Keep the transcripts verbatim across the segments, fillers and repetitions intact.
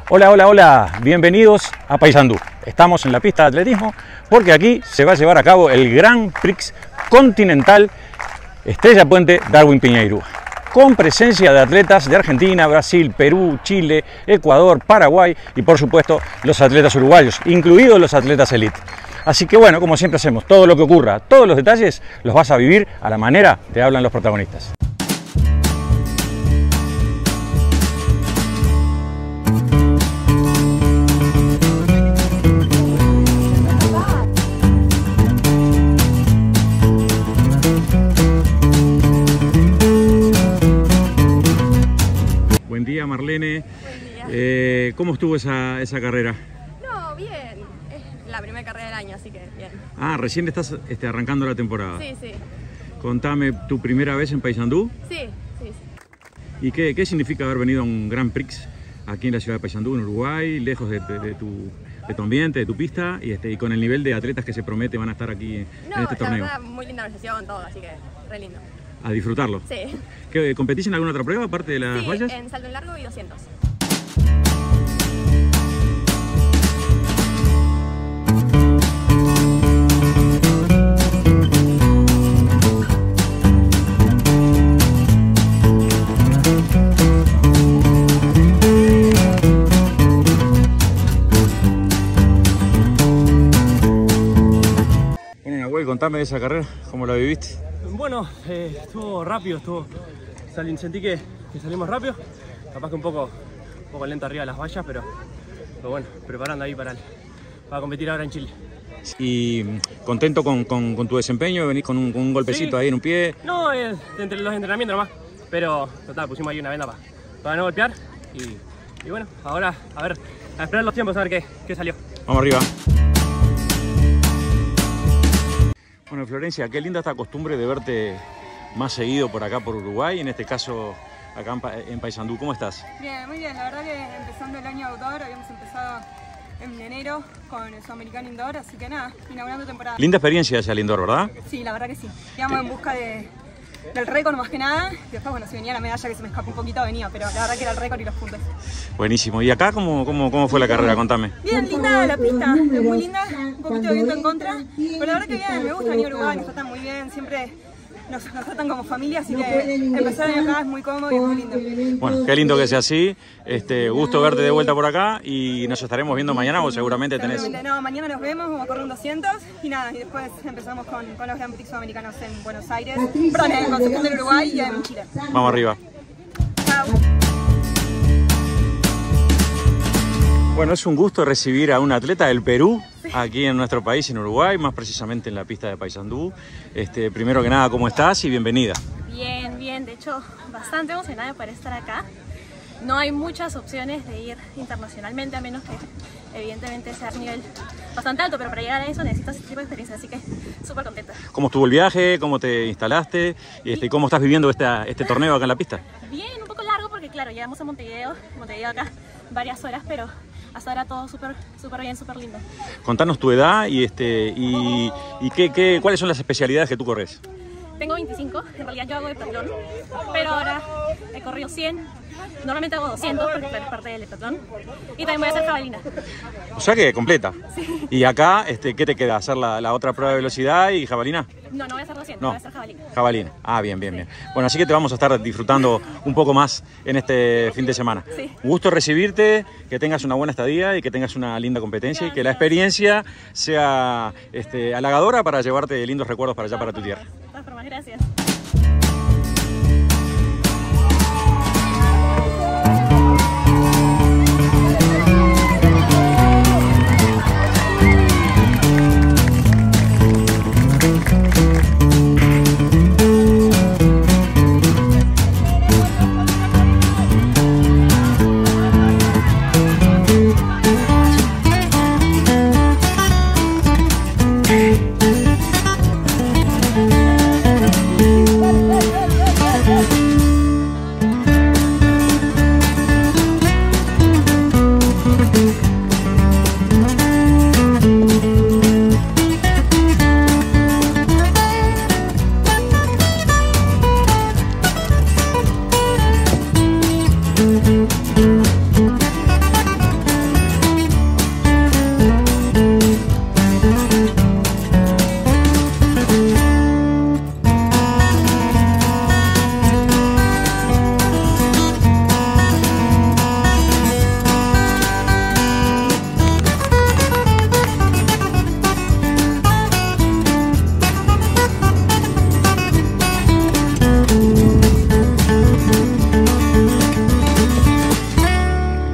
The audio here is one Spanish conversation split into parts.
Hola, hola, hola, bienvenidos a Paysandú. Estamos en la pista de atletismo porque aquí se va a llevar a cabo el Grand Prix Continental Estrella Puente Darwin Piñeiro, con presencia de atletas de Argentina, Brasil, Perú, Chile, Ecuador, Paraguay y por supuesto los atletas uruguayos, incluidos los atletas elite. Así que bueno, como siempre hacemos, todo lo que ocurra, todos los detalles los vas a vivir a la manera que hablan los protagonistas. Buen día, Marlene. Buen día. Eh, ¿Cómo estuvo esa, esa carrera? No, bien. Es la primera carrera del año, así que bien. Ah, recién estás este, arrancando la temporada. Sí, sí. Contame, ¿tu primera vez en Paysandú? Sí, sí, sí. ¿Y qué, qué significa haber venido a un Grand Prix aquí en la ciudad de Paysandú, en Uruguay, lejos de, de, de, tu, de tu ambiente, de tu pista, y, este, y con el nivel de atletas que se promete van a estar aquí No, en este torneo? la verdad, muy linda organización, todo, así que re lindo. A disfrutarlo. Sí. ¿Qué, ¿Competís en alguna otra prueba aparte de las Sí, vallas? en salto en largo y doscientos. Bueno, Nahuel, contame de esa carrera, ¿cómo la viviste? Bueno, eh, estuvo rápido, estuvo, salí, sentí que, que salimos rápido, capaz que un poco, un poco lento arriba de las vallas, pero, pero bueno, preparando ahí para, el, para competir ahora en Chile. Y contento con, con, con tu desempeño, venís con un, con un golpecito Sí. ahí en un pie. No, eh, entre los entrenamientos nomás, pero total, pusimos ahí una venda para, para no golpear y, y bueno, ahora a ver, a esperar los tiempos a ver qué, qué salió. Vamos arriba. Bueno, Florencia, qué linda esta costumbre de verte más seguido por acá, por Uruguay, en este caso acá en, Pa- en Paysandú. ¿Cómo estás? Bien, muy bien. La verdad que empezando el año outdoor, habíamos empezado en enero con el Sudamericano Indoor, así que nada, inaugurando temporada. Linda experiencia ese Lindor, ¿verdad? Sí, la verdad que sí. Íbamos en busca de, del récord más que nada. Y después, bueno, si venía la medalla que se me escapó un poquito, venía, pero la verdad que era el récord y los puntos. Buenísimo. ¿Y acá cómo, cómo, cómo fue la carrera? Contame. Bien, linda la pista, es muy linda, un poquito de viento en contra, pero la verdad que bien, me gusta venir a Uruguay, nos tratan muy bien, siempre nos, nos tratan como familia, así que empezar acá es muy cómodo y es muy lindo. Bueno, qué lindo que sea así. Este, gusto verte de vuelta por acá y nos estaremos viendo mañana, o seguramente tenés... Seguramente, no, mañana nos vemos, vamos a correr un doscientos y nada, y después empezamos con, con los Grand Prix sudamericanos en Buenos Aires, perdón, en Concepción del Uruguay y en Chile. Vamos arriba. Chao. Bueno, es un gusto recibir a un atleta del Perú aquí en nuestro país, en Uruguay, más precisamente en la pista de Paysandú. Este, primero que nada, ¿cómo estás? Y bienvenida. Bien, bien. De hecho, bastante emocionada por estar acá. No hay muchas opciones de ir internacionalmente, a menos que evidentemente sea a nivel bastante alto, pero para llegar a eso necesitas este tipo de experiencia, así que súper contenta. ¿Cómo estuvo el viaje? ¿Cómo te instalaste? Y este, ¿cómo estás viviendo esta, este torneo acá en la pista? Bien, un poco largo porque claro, llegamos a Montevideo, Montevideo acá varias horas, pero hasta ahora todo súper súper bien, súper lindo. Contanos tu edad y, este, y, y qué, qué, cuáles son las especialidades que tú corres. Tengo veinticinco, en realidad yo hago heptatlón, pero ahora he corrido cien, normalmente hago doscientos porque claro, es parte del heptatlón, y también voy a hacer jabalina. O sea que completa. Sí. Y acá, este, ¿qué te queda? ¿Hacer la, la otra prueba de velocidad y jabalina? No, no voy a hacer doscientos, No. voy a hacer jabalina. Jabalina. Ah, bien, bien, bien. Bueno, así que te vamos a estar disfrutando un poco más en este fin de semana. Sí. Un gusto recibirte, que tengas una buena estadía y que tengas una linda competencia y que la experiencia sea este, halagadora para llevarte lindos recuerdos para allá, para tu tierra. De todas formas, gracias.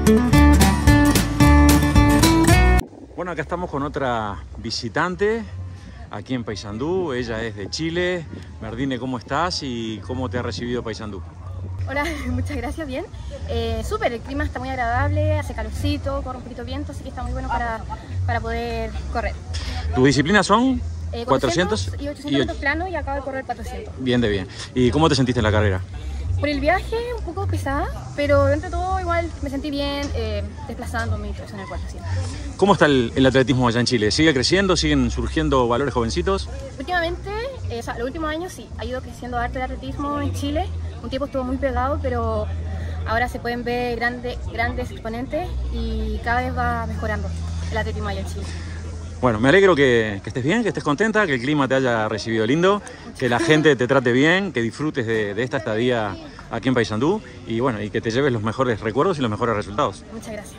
Bueno, acá estamos con otra visitante aquí en Paysandú. Ella es de Chile. Merdine, ¿cómo estás y cómo te ha recibido Paysandú? Hola, muchas gracias, bien. Eh, súper, el clima está muy agradable, hace calorcito, corre un poquito de viento, así que está muy bueno para, para poder correr. ¿Tus disciplinas son? Eh, cuatrocientos y ochocientos metros plano y acabo de correr cuatrocientos. Bien de bien. ¿Y cómo te sentiste en la carrera? Por el viaje un poco pesada, pero dentro de todo igual me sentí bien eh, desplazando mi peso en el cuatrocientos. ¿Cómo está el, el atletismo allá en Chile? ¿Sigue creciendo? ¿Siguen surgiendo valores jovencitos? Últimamente, eh, o sea, los últimos años sí, ha ido creciendo arte de atletismo en Chile. Un tiempo estuvo muy pegado, pero ahora se pueden ver grande, grandes exponentes y cada vez va mejorando el atletismo allá en Chile. Bueno, me alegro que, que estés bien, que estés contenta, que el clima te haya recibido lindo, que la gente te trate bien, que disfrutes de, de esta estadía aquí en Paysandú y bueno, y que te lleves los mejores recuerdos y los mejores resultados. Muchas gracias.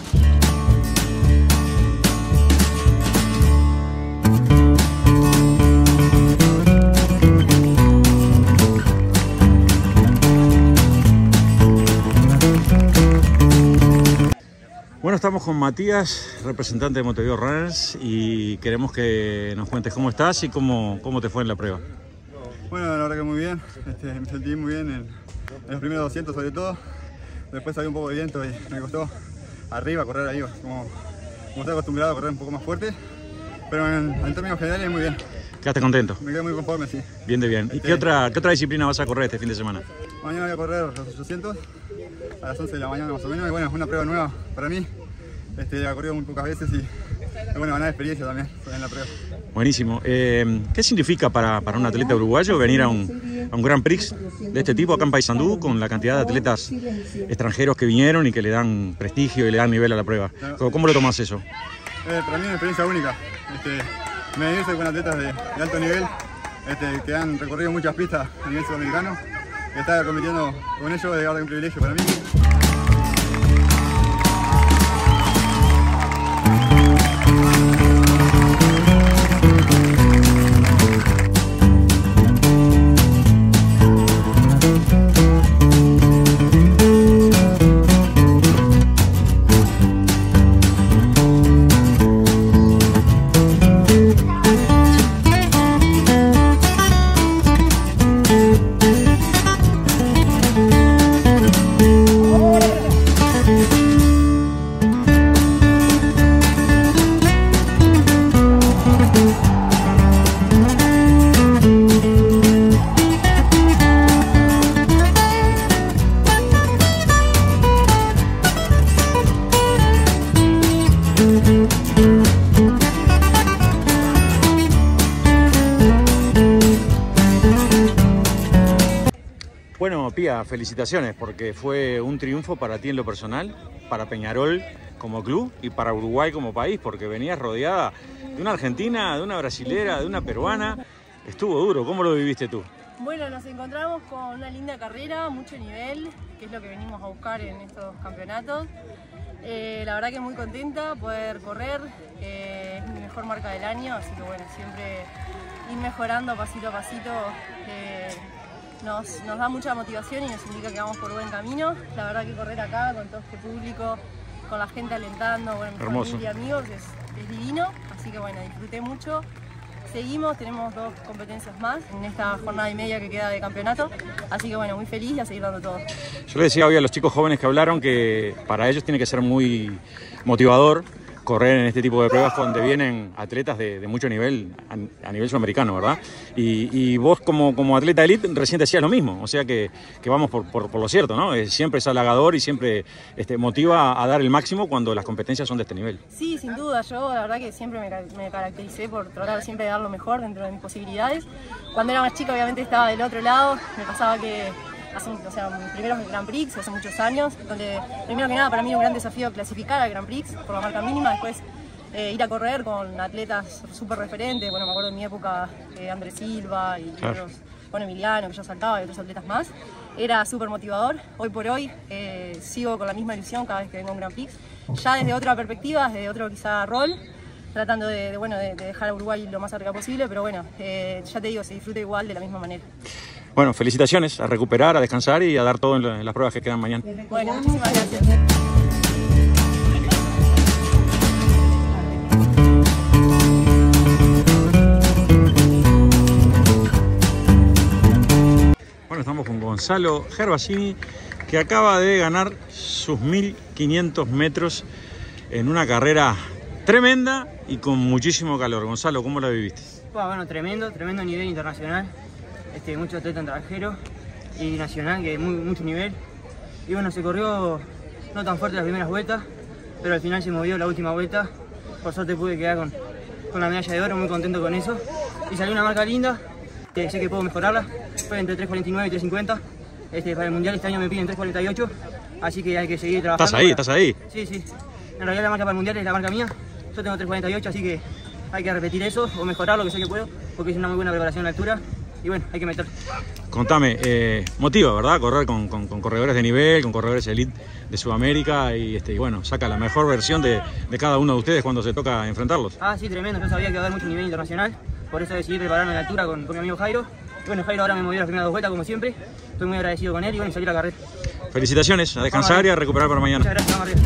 Bueno, estamos con Matías, representante de Montevideo Runners, y queremos que nos cuentes cómo estás y cómo, cómo te fue en la prueba. Bueno, la verdad que muy bien, este, me sentí muy bien en, en los primeros doscientos sobre todo. Después había un poco de viento y me costó arriba correr ahí, como, como estoy acostumbrado a correr un poco más fuerte. Pero en, en términos generales muy bien. ¿Quedaste contento? Me quedé muy conforme, sí. Bien de bien. ¿Y este, qué otra, qué otra disciplina vas a correr este fin de semana? Mañana voy a correr los ochocientos a las once de la mañana más o menos. Y bueno, es una prueba nueva para mí. Este, la he corrido muy pocas veces y es bueno ganar experiencia también en la prueba. Buenísimo. Eh, ¿Qué significa para, para un atleta uruguayo venir a un, a un Grand Prix de este tipo acá en Paysandú con la cantidad de atletas extranjeros que vinieron y que le dan prestigio y le dan nivel a la prueba? ¿Cómo lo tomas eso? Eh, para mí es una experiencia única. Este, medirse con atletas de, de alto nivel este, que han recorrido muchas pistas a nivel sudamericano y estar compitiendo con ellos es un privilegio para mí. Bueno, Pía, felicitaciones porque fue un triunfo para ti en lo personal, para Peñarol como club y para Uruguay como país, porque venías rodeada de una argentina, de una brasilera, de una peruana. Estuvo duro, ¿cómo lo viviste tú? Bueno, nos encontramos con una linda carrera, mucho nivel, que es lo que venimos a buscar en estos campeonatos. Eh, la verdad que muy contenta poder correr, eh, es mi mejor marca del año, así que bueno, siempre ir mejorando pasito a pasito eh, nos, nos da mucha motivación y nos indica que vamos por buen camino. La verdad que correr acá con todo este público, con la gente alentando, bueno, mi Hermoso. familia y amigos es, es divino, así que bueno, disfruté mucho. Seguimos, tenemos dos competencias más en esta jornada y media que queda de campeonato, así que bueno, muy feliz y a seguir dando todo. Yo le decía hoy a los chicos jóvenes que hablaron que para ellos tiene que ser muy motivador correr en este tipo de pruebas donde vienen atletas de, de mucho nivel, a, a nivel sudamericano, ¿verdad? Y, y vos como, como atleta elite recién decías lo mismo, o sea que, que vamos por, por, por lo cierto, ¿no? Eh, siempre es halagador y siempre este, motiva a dar el máximo cuando las competencias son de este nivel. Sí, sin duda, yo la verdad que siempre me, me caractericé por tratar siempre de dar lo mejor dentro de mis posibilidades. Cuando era más chica obviamente estaba del otro lado, me pasaba que hace, o sea, mi primero Grand Prix hace muchos años, donde primero que nada para mí era un gran desafío clasificar al Grand Prix por la marca mínima, después eh, ir a correr con atletas súper referentes, bueno, me acuerdo de mi época eh, Andrés Silva y Claro. otros, bueno, Emiliano, que yo saltaba y otros atletas más, era súper motivador. Hoy por hoy eh, sigo con la misma ilusión cada vez que vengo a un Grand Prix, ya desde otra perspectiva, desde otro quizá rol, tratando de, de, bueno, de, de dejar a Uruguay lo más cerca posible, pero bueno, eh, ya te digo, se disfruta igual de la misma manera. Bueno, felicitaciones, a recuperar, a descansar y a dar todo en, la, en las pruebas que quedan mañana. Bueno, muchísimas gracias. Gonzalo Gervasini, que acaba de ganar sus mil quinientos metros en una carrera tremenda y con muchísimo calor. Gonzalo, ¿cómo la viviste? Bueno, tremendo, tremendo nivel internacional. Este, muchos atletas extranjeros y nacional, que muy, mucho nivel. Y bueno, se corrió no tan fuerte las primeras vueltas, pero al final se movió la última vuelta. Por suerte pude quedar con, con la medalla de oro, muy contento con eso. Y salió una marca linda, que sé que puedo mejorarla. Fue entre tres cuarenta y nueve y tres cincuenta. Este, para el mundial este año me piden tres cuarenta y ocho, así que hay que seguir trabajando. ¿Estás ahí? Para... ¿Estás ahí? Sí, sí. En realidad la marca para el mundial es la marca mía. Yo tengo tres cuarenta y ocho, así que hay que repetir eso o mejorarlo, que sé que puedo, porque es una muy buena preparación a la altura. Y bueno, hay que meter. Contame, eh, motiva, ¿verdad? Correr con, con, con corredores de nivel, con corredores elite de Sudamérica y, este, y bueno, saca la mejor versión de, de cada uno de ustedes cuando se toca enfrentarlos. Ah, sí, tremendo. Yo sabía que iba a haber mucho nivel internacional, por eso decidí prepararme a la altura con, con mi amigo Jairo. Y bueno, Jairo ahora me movió las primeras dos vueltas, como siempre. Estoy muy agradecido con él y bueno, salir a la carrera. Felicitaciones, a descansar y a recuperar para mañana. Muchas gracias, vamos arriba.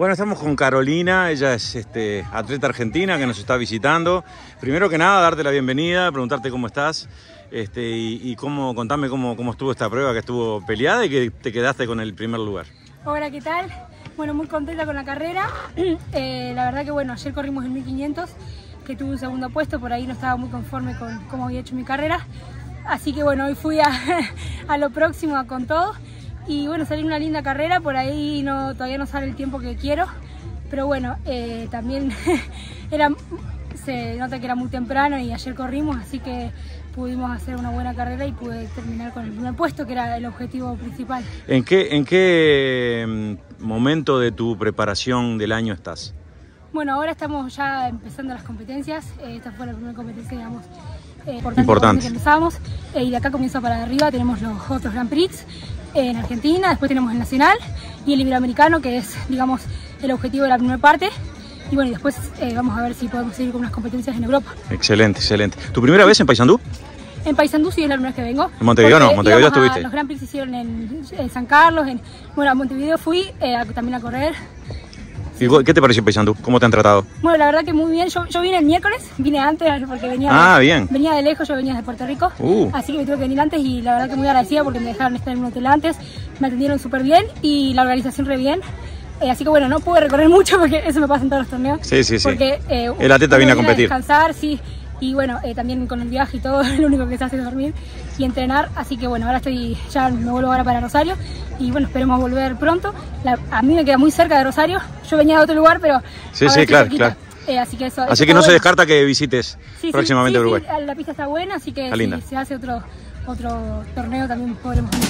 Bueno, estamos con Carolina, ella es este, atleta argentina que nos está visitando. Primero que nada, darte la bienvenida, preguntarte cómo estás este, y, y cómo, contame cómo, cómo estuvo esta prueba que estuvo peleada y que te quedaste con el primer lugar. Hola, ¿qué tal? Bueno, muy contenta con la carrera. Eh, la verdad que bueno, ayer corrimos el mil quinientos, que tuve un segundo puesto, por ahí no estaba muy conforme con cómo había hecho mi carrera. Así que bueno, hoy fui a, a lo próximo, a con todo. Y bueno, salí una linda carrera, por ahí no, todavía no sale el tiempo que quiero. Pero bueno, eh, también era, se nota que era muy temprano y ayer corrimos, así que pudimos hacer una buena carrera y pude terminar con el primer puesto, que era el objetivo principal. ¿En qué, en qué momento de tu preparación del año estás? Bueno, ahora estamos ya empezando las competencias. Eh, esta fue la primera competencia, digamos, eh, importante, importante. que empezamos. Eh, y de acá comienzo para arriba, tenemos los otros Grand Prix eh, en Argentina, después tenemos el Nacional y el Iberoamericano, que es, digamos, el objetivo de la primera parte. Y bueno, y después eh, vamos a ver si podemos seguir con unas competencias en Europa. Excelente, excelente. ¿Tu primera vez en Paysandú? En Paysandú sí es la primera vez que vengo. ¿En Montevideo no? ¿Montevideo ya estuviste? Los Grand Prix se hicieron en, en San Carlos. En, bueno, a Montevideo fui eh, a, también a correr. ¿Y qué te pareció Paysandú? ¿Cómo te han tratado? Bueno, la verdad que muy bien. Yo, yo vine el miércoles, vine antes porque venía, ah, de, bien. venía de lejos, yo venía de Puerto Rico. Uh. Así que me tuve que venir antes y la verdad que muy agradecida porque me dejaron estar en un hotel antes. Me atendieron súper bien y la organización re bien. Eh, así que bueno, no pude recorrer mucho porque eso me pasa en todos los torneos. Sí, sí, sí. Porque eh, el atleta viene a competir. A descansar, sí. Y bueno, eh, también con el viaje y todo, lo único que se hace es dormir y entrenar. Así que bueno, ahora estoy, ya me vuelvo ahora para Rosario. Y bueno, esperemos volver pronto. La, a mí me queda muy cerca de Rosario. Yo venía de otro lugar, pero sí, sí, claro, claro. Eh, así que, eso, así eso que no bueno. se descarta que visites sí, próximamente sí, sí, Uruguay. Sí, la pista está buena, así que si se hace otro, otro torneo también podremos venir.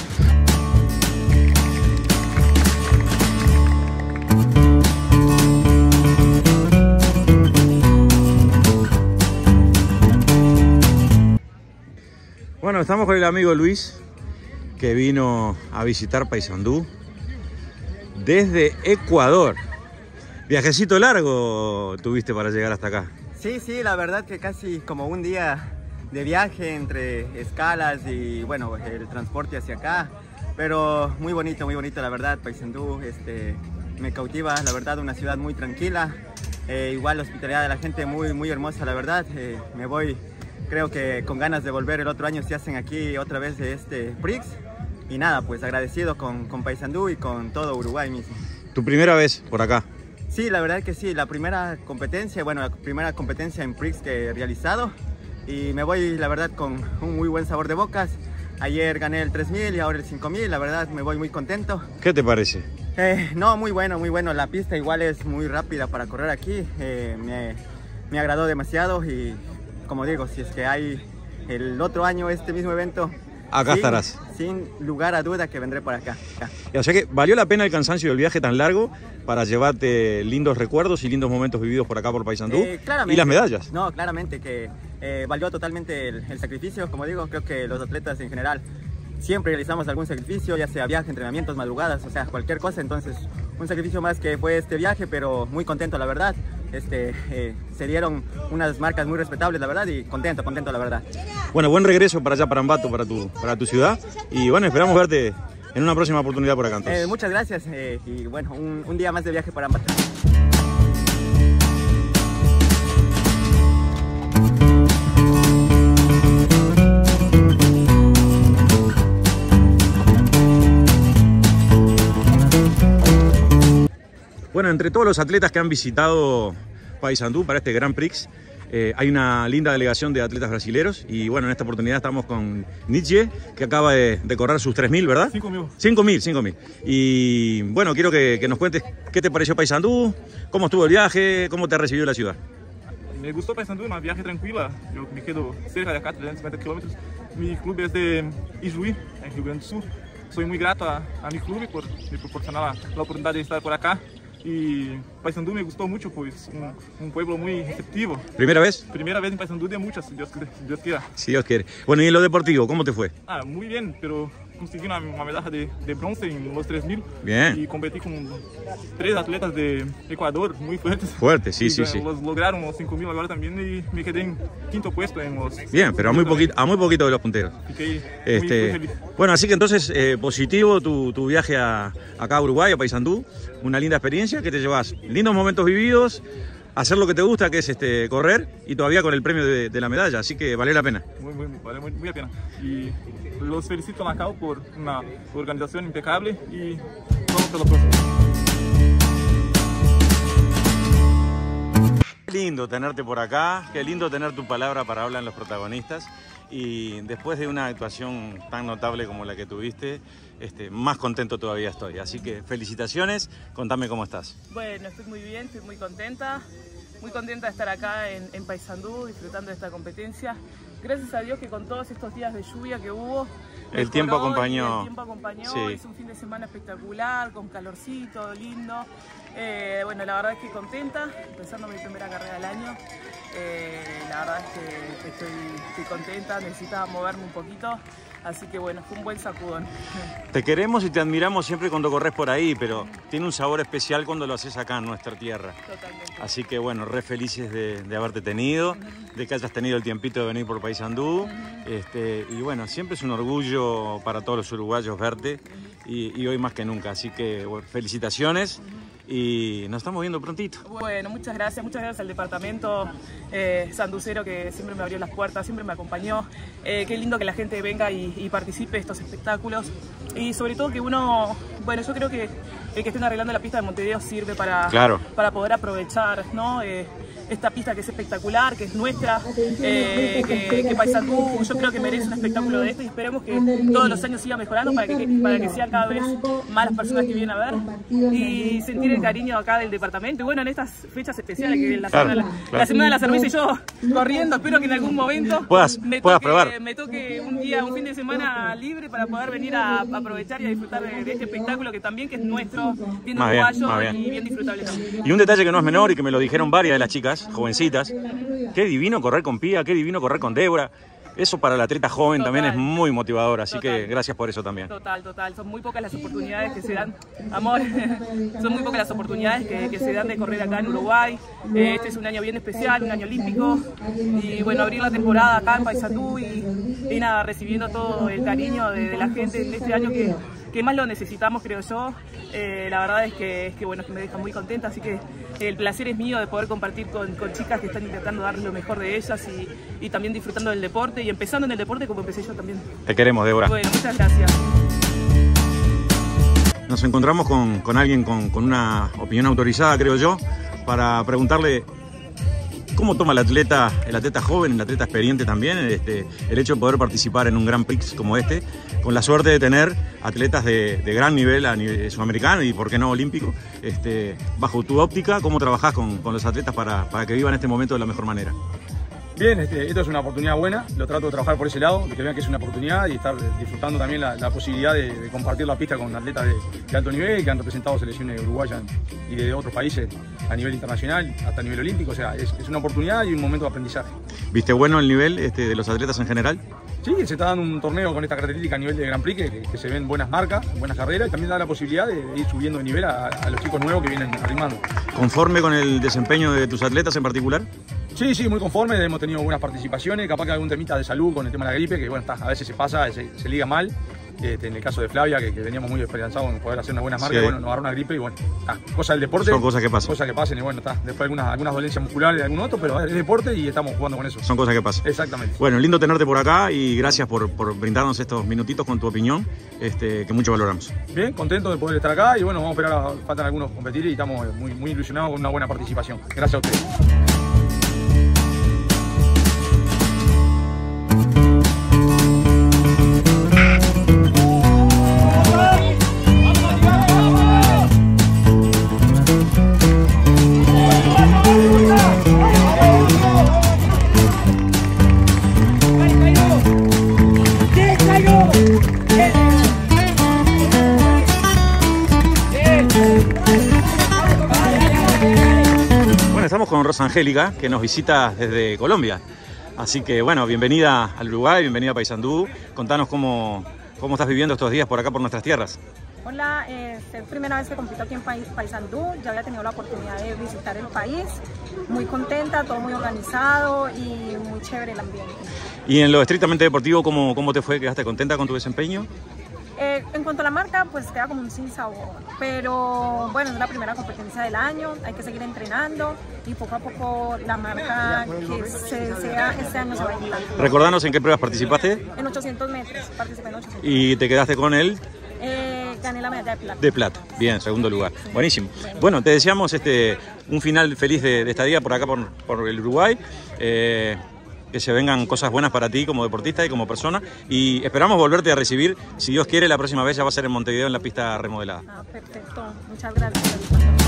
Bueno, estamos con el amigo Luis, que vino a visitar Paysandú desde Ecuador. Viajecito largo tuviste para llegar hasta acá. Sí, sí, la verdad que casi como un día de viaje entre escalas y bueno, el transporte hacia acá. Pero muy bonito, muy bonito la verdad, Paysandú este, me cautiva, la verdad, una ciudad muy tranquila. Eh, igual la hospitalidad de la gente muy, muy hermosa, la verdad. Eh, me voy... Creo que con ganas de volver el otro año si hacen aquí otra vez de este Prix. Y nada, pues agradecido con, con Paysandú y con todo Uruguay mismo. ¿Tu primera vez por acá? Sí, la verdad que sí. La primera competencia, bueno, la primera competencia en Prix que he realizado. Y me voy, la verdad, con un muy buen sabor de bocas. Ayer gané el tres mil y ahora el cinco mil. La verdad, me voy muy contento. ¿Qué te parece? Eh, no, muy bueno, muy bueno. La pista igual es muy rápida para correr aquí. Eh, me, me agradó demasiado y... Como digo, si es que hay el otro año este mismo evento, acá sin, estarás. Sin lugar a duda que vendré por acá. acá. O sea que valió la pena el cansancio del viaje tan largo para llevarte lindos recuerdos y lindos momentos vividos por acá por Paysandú eh, y las medallas. No, claramente que eh, valió totalmente el, el sacrificio. Como digo, creo que los atletas en general siempre realizamos algún sacrificio, ya sea viaje, entrenamientos, madrugadas, o sea, cualquier cosa. Entonces, un sacrificio más que fue este viaje, pero muy contento, la verdad. Este, eh, se dieron unas marcas muy respetables, la verdad, y contento, contento, la verdad. Bueno, buen regreso para allá, para Ambato, para tu, para tu ciudad. Y bueno, esperamos verte en una próxima oportunidad por acá. Entonces. Eh, muchas gracias eh, y bueno, un, un día más de viaje para Ambato. Bueno, entre todos los atletas que han visitado Paysandú para este Grand Prix, eh, hay una linda delegación de atletas brasileros y bueno, en esta oportunidad estamos con Nietzsche, que acaba de, de correr sus tres mil, ¿verdad? cinco mil. cinco mil, cinco mil. Y bueno, quiero que, que nos cuentes qué te pareció Paysandú, cómo estuvo el viaje, cómo te ha recibido la ciudad. Me gustó Paysandú, una viaje tranquila, yo me quedo cerca de acá, trescientos cincuenta kilómetros. Mi club es de Ijuí, en Rio Grande do Sul. Soy muy grato a, a mi club por me proporcionar la, la oportunidad de estar por acá. Y Paysandú me gustó mucho, pues un, un pueblo muy receptivo. ¿Primera vez? Primera vez en Paysandú de muchas, si Dios, Dios quiera. Si Dios quiere. Bueno, y en lo deportivo, ¿cómo te fue? Ah, muy bien, pero conseguí una, una medalla de, de bronce en los tres mil. Bien. Y competí con tres atletas de Ecuador muy fuertes. Fuertes, sí, y, sí, bueno, sí. Los lograron los cinco mil ahora también y me quedé en quinto puesto en los... Bien, pero a muy poquito, a muy poquito de los punteros. Fiquei Este, muy, muy feliz. bueno, así que entonces, eh, positivo tu, tu viaje a, acá a Uruguay, a Paysandú. Una linda experiencia que te llevas, lindos momentos vividos, hacer lo que te gusta, que es este, correr, y todavía con el premio de, de la medalla, así que vale la pena. Muy, muy, vale muy, muy la pena. Y los felicito a Macao por una organización impecable y vamos a lo próximo. Qué lindo tenerte por acá, qué lindo tener tu palabra para hablar en los protagonistas. Y después de una actuación tan notable como la que tuviste, este, más contento todavía estoy. Así que felicitaciones, contame cómo estás. Bueno, estoy muy bien, estoy muy contenta, muy contenta de estar acá en, en Paysandú, disfrutando de esta competencia. Gracias a Dios que con todos estos días de lluvia que hubo, el tiempo acompañó. El tiempo acompañó, sí. Es un fin de semana espectacular, con calorcito, lindo. Eh, bueno, la verdad es que contenta, empezando mi primera carrera del año. Eh, la verdad es que estoy, estoy contenta, necesitaba moverme un poquito, así que bueno, fue un buen sacudón. Te queremos y te admiramos siempre cuando corres por ahí, pero tiene un sabor especial cuando lo haces acá en nuestra tierra. Totalmente. Así que bueno, re felices de, de haberte tenido, uh-huh. de que hayas tenido el tiempito de venir por Paysandú. Uh-huh. este, y bueno, siempre es un orgullo para todos los uruguayos verte, uh-huh. y, y hoy más que nunca, así que bueno, felicitaciones. Uh-huh. Y nos estamos viendo prontito. Bueno, muchas gracias, muchas gracias al departamento eh, sanducero que siempre me abrió las puertas, siempre me acompañó. Eh, qué lindo que la gente venga y, y participe de estos espectáculos. Y sobre todo que uno, bueno, yo creo que el que estén arreglando la pista de Montevideo sirve para, claro. para poder aprovechar, ¿no? Eh, esta pista que es espectacular, que es nuestra, eh, que, que Paysandú yo creo que merece un espectáculo de este y esperemos que todos los años siga mejorando para que, para que sean cada vez más las personas que vienen a ver y sentir el cariño acá del departamento. Y bueno, en estas fechas especiales, que la, claro, semana, claro. la semana de la cerveza y yo corriendo, espero que en algún momento puedas, me, puedas toque, probar. me toque un día, un fin de semana libre para poder venir a, a aprovechar y a disfrutar de, de este espectáculo que también que es nuestro, bien uruguayo bien, bien. y bien disfrutable también. Y un detalle que no es menor y que me lo dijeron varias de las chicas, jovencitas, qué divino correr con Pía, qué divino correr con Débora. Eso para el atleta joven total. También es muy motivador, así total. Que gracias por eso también. Total, total. Son muy pocas las oportunidades que se dan, amor, son muy pocas las oportunidades que, que se dan de correr acá en Uruguay. Eh, este es un año bien especial, un año olímpico. Y bueno, abrir la temporada acá en Paysandú y, y nada, recibiendo todo el cariño de, de la gente en este año que, que más lo necesitamos, creo yo. Eh, la verdad es que, es que, bueno, que me deja muy contenta, así que el placer es mío de poder compartir con, con chicas que están intentando dar lo mejor de ellas y, y también disfrutando del deporte y empezando en el deporte como empecé yo también. Te queremos, Débora. Bueno, muchas gracias. Nos encontramos con, con alguien con, con una opinión autorizada, creo yo, para preguntarle cómo toma el atleta, el atleta joven, el atleta experiente también, este, el hecho de poder participar en un Grand Prix como este, con la suerte de tener atletas de, de gran nivel a nivel sudamericano y por qué no olímpico. Este, bajo tu óptica, ¿cómo trabajás con, con los atletas para, para que vivan este momento de la mejor manera? Bien, este, esto es una oportunidad buena, lo trato de trabajar por ese lado, de que vean que es una oportunidad y estar disfrutando también la, la posibilidad de, de compartir la pista con atletas de, de alto nivel que han representado selecciones uruguayas y de otros países a nivel internacional, hasta a nivel olímpico, o sea, es, es una oportunidad y un momento de aprendizaje. ¿Viste bueno el nivel este, de los atletas en general? Sí, se está dando un torneo con esta característica a nivel de Grand Prix, que, que se ven buenas marcas, buenas carreras y también da la posibilidad de, de ir subiendo de nivel a, a los chicos nuevos que vienen arrimando. ¿Conforme con el desempeño de tus atletas en particular? Sí, sí, muy conforme, hemos tenido buenas participaciones, capaz que algún temita de salud con el tema de la gripe, que bueno, está, a veces se pasa, se, se liga mal. Este, en el caso de Flavia, que, que veníamos muy esperanzados en poder hacer una buena marca, sí. Bueno, nos agarró una gripe y bueno, está, cosa del deporte. Son cosas que pasan. Cosas que pasan y bueno, está, después algunas, algunas dolencias musculares de algún otro, pero es deporte y estamos jugando con eso. Son cosas que pasan. Exactamente. Bueno, lindo tenerte por acá y gracias por, por brindarnos estos minutitos con tu opinión, este, que mucho valoramos. Bien, contento de poder estar acá y bueno, vamos a esperar a faltan algunos competir y estamos muy, muy ilusionados con una buena participación. Gracias a ustedes. Estamos con Rosa Angélica, que nos visita desde Colombia. Así que bueno, bienvenida al Uruguay, bienvenida a Paysandú. Contanos cómo, ¿Cómo estás viviendo estos días por acá, por nuestras tierras? Hola, eh, es la primera vez que compito aquí en Paysandú. Ya había tenido la oportunidad de visitar el país. Muy contenta, todo muy organizado y muy chévere el ambiente. Y en lo estrictamente deportivo, ¿cómo, cómo te fue? ¿Quedaste contenta con tu desempeño? Eh, en cuanto a la marca, pues queda como un sinsabor, pero bueno, es la primera competencia del año, hay que seguir entrenando y poco a poco la marca que se desea este año se va a intentar. Recordanos en qué pruebas participaste. En ochocientos metros, participé en ochocientos. ¿Y te quedaste con él? Eh, gané la medalla de plata. De plata, bien, segundo lugar. Buenísimo. Bueno, te deseamos este, un final feliz de, de estadía por acá, por, por el Uruguay. Eh, que se vengan cosas buenas para ti como deportista y como persona. Y esperamos volverte a recibir, si Dios quiere, la próxima vez ya va a ser en Montevideo en la pista remodelada. Ah, perfecto. Muchas gracias.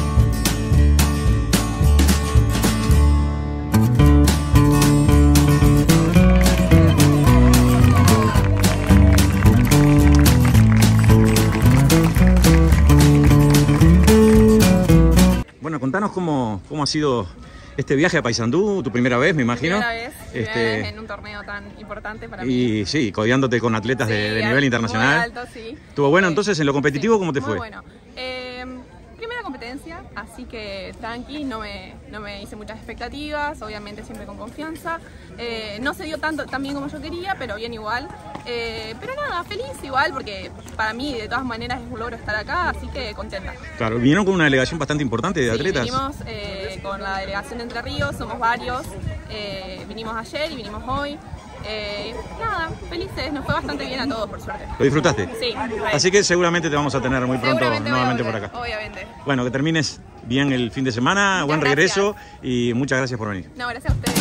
Bueno, contanos cómo, cómo ha sido este viaje a Paysandú, tu primera vez, me imagino. Primera vez, este, primera vez en un torneo tan importante para mí. Y sí, codeándote con atletas sí, de, de nivel internacional. Muy alto, sí. ¿Estuvo bueno entonces en lo competitivo? Sí, ¿Cómo te muy fue? Bueno. Eh, primera competencia, así que tranqui, no me, no me hice muchas expectativas, obviamente siempre con confianza. Eh, no se dio tanto tan bien como yo quería, pero bien igual. Eh, pero nada, feliz igual, porque para mí de todas maneras es un logro estar acá, así que contenta. Claro, vinieron con una delegación bastante importante de sí, atletas. Vinimos eh, con la delegación de Entre Ríos, somos varios. Eh, vinimos ayer y vinimos hoy. Eh, nada, felices, nos fue bastante bien a todos, por suerte. ¿Lo disfrutaste? Sí. Así que seguramente te vamos a tener muy pronto nuevamente por acá. Obviamente. Bueno, que termines bien el fin de semana, muchas buen gracias. regreso y muchas gracias por venir. No, gracias a ustedes.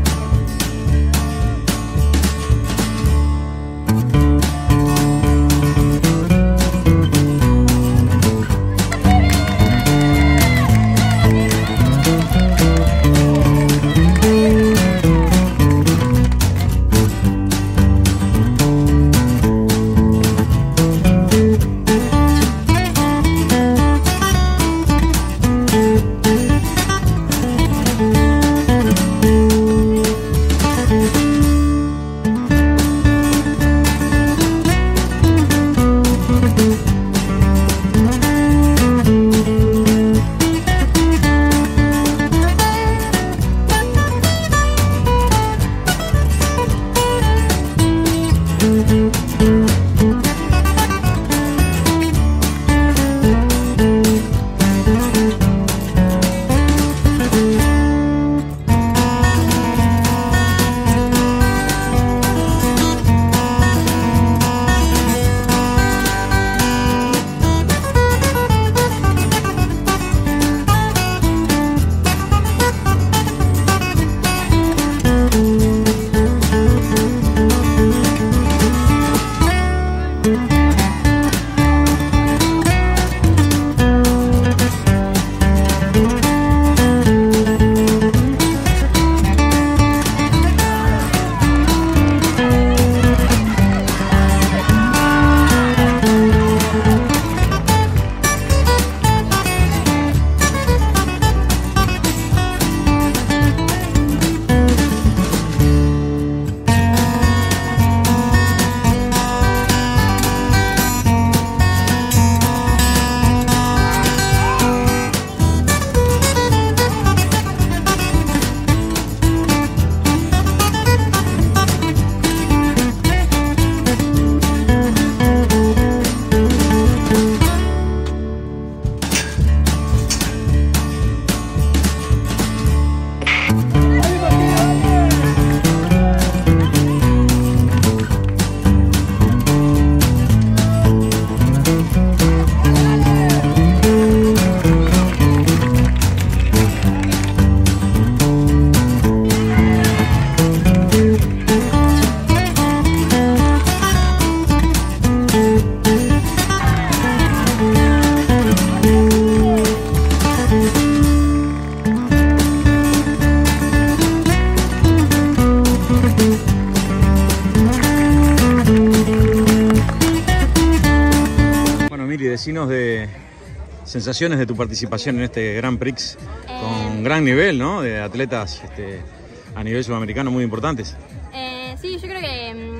Decinos de sensaciones de tu participación en este Grand Prix con eh, gran nivel, ¿no? De atletas este, a nivel sudamericano muy importantes. Eh, sí, yo creo que es una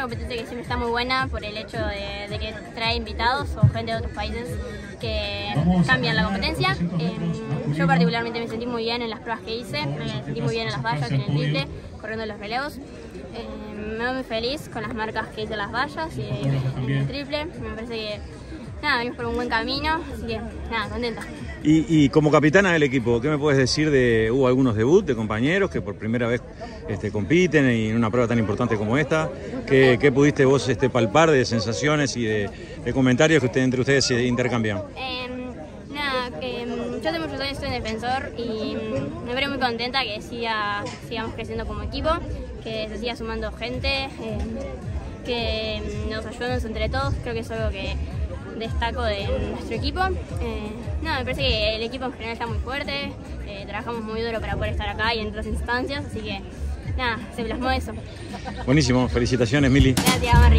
competencia que siempre está muy buena por el hecho de, de que trae invitados o gente de otros países que cambian la competencia. Eh, yo particularmente me sentí muy bien en las pruebas que hice, me sentí muy bien en las vallas, en el triple, corriendo los relevos. Eh, me voy muy feliz con las marcas que hice en las vallas y en el triple. Me parece que nada, venimos por un buen camino, así que nada, contenta. Y, y como capitana del equipo, ¿qué me puedes decir de, hubo algunos debuts de compañeros que por primera vez este, compiten en una prueba tan importante como esta? ¿Qué, qué pudiste vos este, palpar de sensaciones y de, de comentarios que usted, entre ustedes se intercambian? Eh, nada, eh, yo hace muchos años soy defensor y me veré muy contenta que siga, sigamos creciendo como equipo, que se siga sumando gente, eh, que nos ayudemos entre todos. Creo que es algo que destaco de nuestro equipo. Eh, no, me parece que el equipo en general está muy fuerte, eh, trabajamos muy duro para poder estar acá y en otras instancias, así que nada, se plasmó eso. Buenísimo, felicitaciones, Mili. Gracias, María.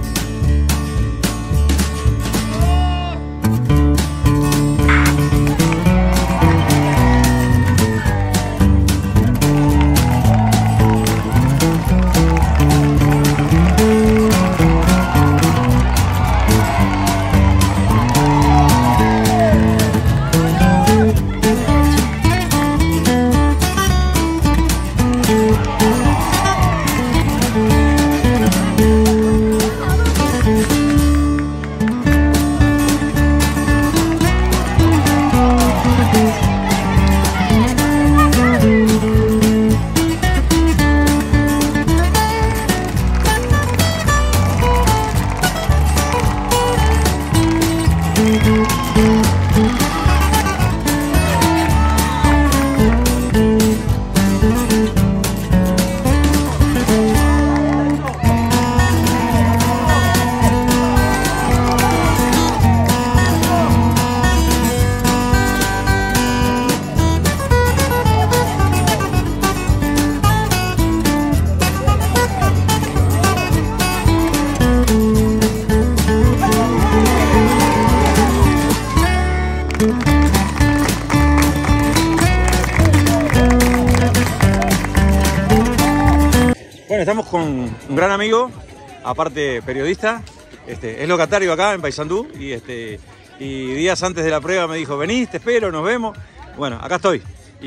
Bueno, estamos con un gran amigo, aparte periodista, este, es locatario acá en Paysandú y, este, y días antes de la prueba me dijo, vení, te espero, nos vemos. Bueno, acá estoy.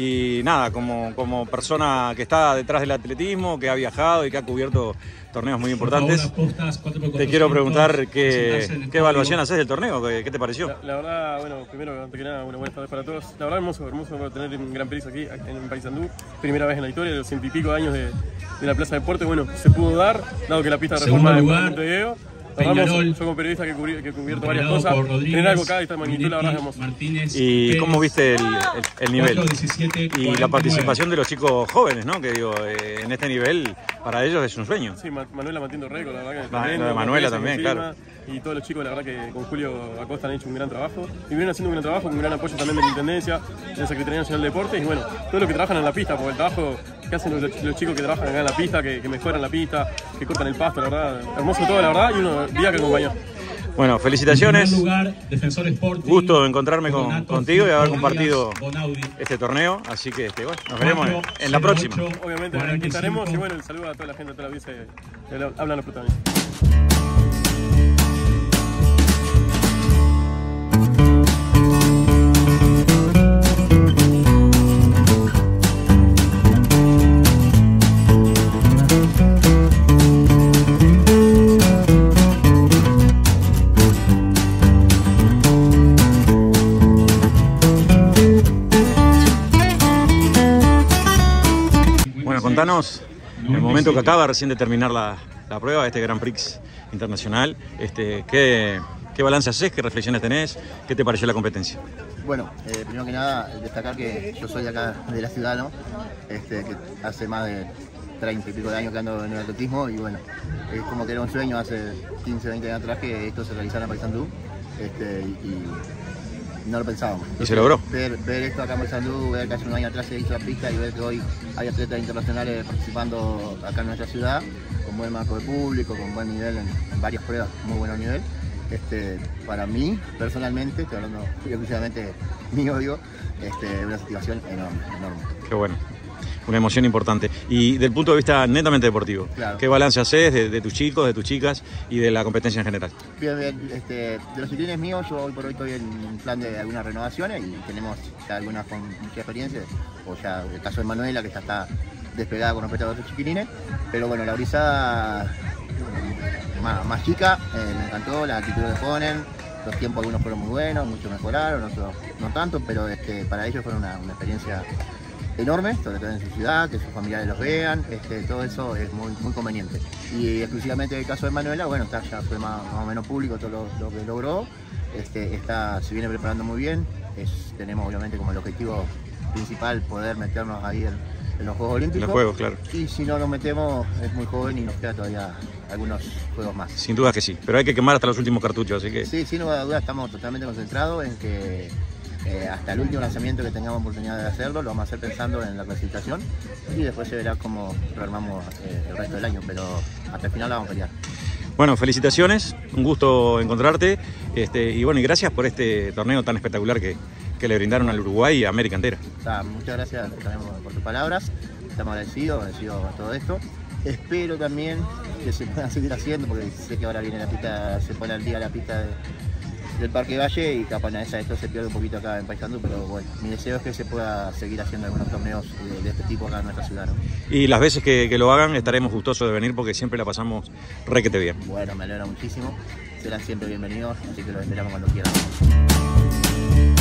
Y nada, como, como persona que está detrás del atletismo, que ha viajado y que ha cubierto torneos muy importantes, te quiero preguntar qué, qué evaluación haces del torneo, qué, qué te pareció. La, la verdad, bueno, primero, antes que nada, una buena tarde para todos. La verdad, hermoso, hermoso tener un Gran Prix aquí en Paysandú. Primera vez en la historia, de los ciento y pico años de, de la Plaza de Deportes. Bueno, se pudo dar, dado que la pista de reforma de Montevideo. Yo como periodista que, cubrí, que he cubierto varias cosas, tener algo acá de esta magnitud, la verdad es hermoso. ¿Y cómo viste el, el, el nivel? Y la participación de los chicos jóvenes, ¿no? Que digo, eh, en este nivel, para ellos es un sueño. Sí, Manuela mantiendo récord, la verdad que ah, lo de Manuela también, claro. Y todos los chicos, la verdad que con Julio Acosta han hecho un gran trabajo. Y vienen haciendo un gran trabajo, con un gran apoyo también de la Intendencia, de la Secretaría Nacional de Deportes. Y bueno, todos los que trabajan en la pista, porque el trabajo que hacen los, los chicos que trabajan acá en la pista, que, que mejoran la pista, que cortan el pasto, la verdad, hermoso todo, la verdad, y uno día que acompañó. Bueno, felicitaciones. Lugar, Sporting, gusto encontrarme con, contigo y haber compartido este torneo. Así que este, bueno, nos veremos en, en la próxima. Obviamente, aquí estaremos. Y bueno, el saludo a toda la gente, a toda la audiencia que hablan los protagonistas. Contanos, en el momento que acaba recién de terminar la, la prueba de este Gran Prix internacional, este, ¿qué, qué balance haces, qué reflexiones tenés, qué te pareció la competencia? Bueno, eh, primero que nada, destacar que yo soy de acá, de la ciudad, ¿no? Este, que hace más de treinta y pico de años que ando en el atletismo y bueno, es como que era un sueño hace quince, veinte años atrás que esto se realizara en Paysandú este, y, y no lo pensábamos. ¿Y se logró? Ver, ver esto acá en Paysandú, ver que hace un año atrás se hizo la pista y ver que hoy hay atletas internacionales participando acá en nuestra ciudad, con buen marco de público, con buen nivel en, en varias pruebas, muy buen nivel. Este, para mí, personalmente, estoy hablando exclusivamente mío, digo, este, una satisfacción enorme, enorme. Qué bueno. una emoción importante. Y del punto de vista netamente deportivo, Claro. ¿qué balance haces de, de tus chicos, de tus chicas y de la competencia en general? Bien, bien, este, de los chiquilines míos, yo hoy por hoy estoy en plan de algunas renovaciones y tenemos ya algunas con mucha experiencia, o ya el caso de Manuela, que ya está despegada con respecto a los otros chiquilines, pero bueno, la brisada más, más chica, eh, me encantó la actitud que ponen, los tiempos algunos fueron muy buenos, muchos mejoraron, otros no tanto, pero este, para ellos fue una, una experiencia enorme, sobre todo en su ciudad, que sus familiares los vean, este, todo eso es muy, muy conveniente. Y exclusivamente el caso de Manuela, bueno, está, ya fue más, más o menos público todo lo, lo que logró, este, está, se viene preparando muy bien, es, tenemos obviamente como el objetivo principal poder meternos ahí en, en los Juegos Olímpicos. En los Juegos, claro. Y si no nos metemos, es muy joven y nos queda todavía algunos juegos más. Sin duda que sí, pero hay que quemar hasta los últimos cartuchos, así que... Sí, sin duda estamos totalmente concentrados en que eh, hasta el último lanzamiento que tengamos oportunidad de hacerlo, lo vamos a hacer pensando en la clasificación y después se verá cómo programamos eh, el resto del año, pero hasta el final la vamos a pelear. Bueno, felicitaciones, un gusto encontrarte este, y bueno, y gracias por este torneo tan espectacular que, que le brindaron al Uruguay y a América entera. O sea, muchas gracias también por tus palabras, estamos agradecidos, agradecidos a todo esto. Espero también que se puedan seguir haciendo, porque sé que ahora viene la pista, se pone al día la pista de, del Parque Valle y capaz de esto se pierde un poquito acá en Paysandú, pero bueno, mi deseo es que se pueda seguir haciendo algunos torneos de, de este tipo acá en nuestra ciudad, ¿no? Y las veces que, que lo hagan estaremos gustosos de venir porque siempre la pasamos requete bien. Bueno, me alegra muchísimo, serán siempre bienvenidos, así que los esperamos cuando quieran.